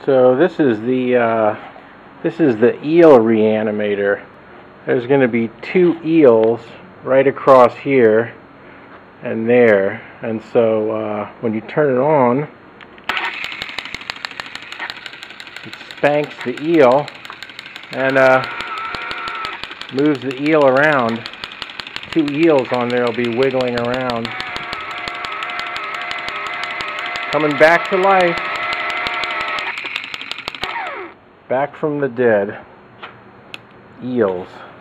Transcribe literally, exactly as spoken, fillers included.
So this is the uh, this is the eel reanimator. There's going to be two eels right across here and there, and so uh, when you turn it on, it spanks the eel and uh, moves the eel around. Two eels on there will be wiggling around, coming back to life, back from the dead. Eels.